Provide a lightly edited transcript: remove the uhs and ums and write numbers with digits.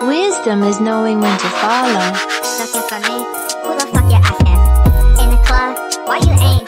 Wisdom is knowing when to follow. Looking for me? Who the fuck you asking? In the club? Why you ain't